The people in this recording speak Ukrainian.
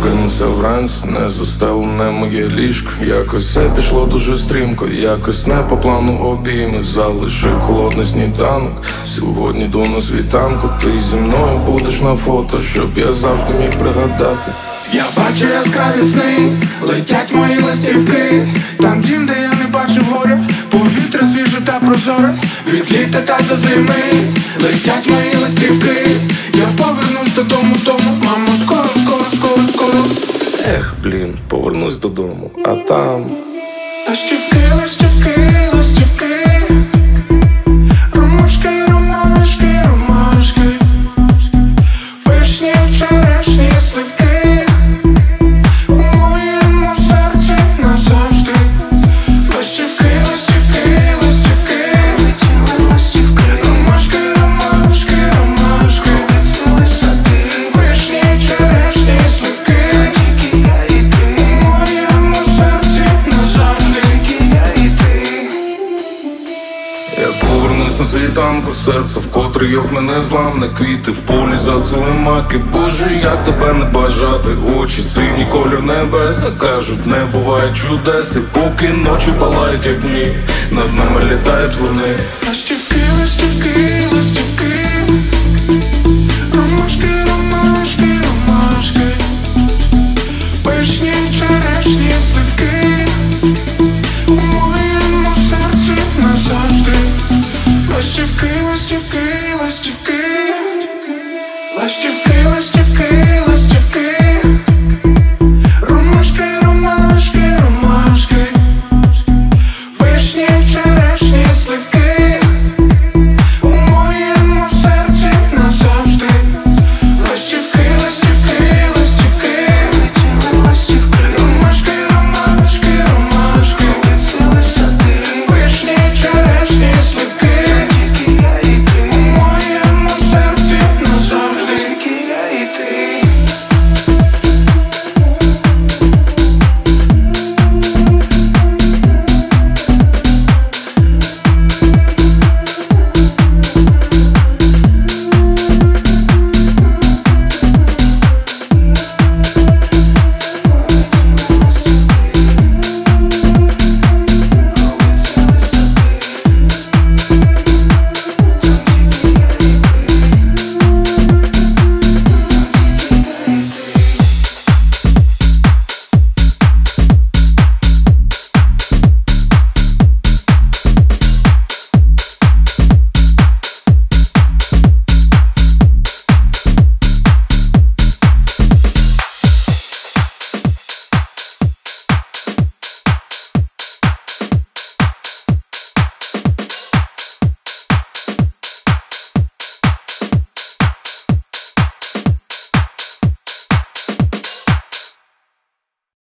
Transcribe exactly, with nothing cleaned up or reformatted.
Прокинувся вранці, не застелене моє ліжко. Якось все пішло дуже стрімко, якось не по плану обійми. Залишив холодний сніданок. Сьогодні йду на світанку. Ти зі мною будеш на фото, щоб я завжди міг пригадати. Я бачу яскраві сни, летять мої листівки. Там дім, де я не бачив горя, повітря свіже та прозоре. Від літа та до зими летять мої листівки. Я повернусь додому, тому, мамо, скоро, скоро, скоро, скоро. Ех, блін, повернусь додому, а там листівки, листівки, листівки. Ромашки, ромашки, ромашки. Вишні, черешні, сливки. У моєму серці назавжди. Листівки, листівки, листівки. Ромашки, ромашки, ромашки. Вишні, черешні, сливки. У моєму серці назавжди. я повернусь на світанку, серце вкотре йокне незламне. Квіти в полі зацвіли маки. Боже, як тебе не бажати. Очі сині, колір небес. Кажуть, не буває чудес. І поки ночі палають, як дні, над нами літають вони. Листівки,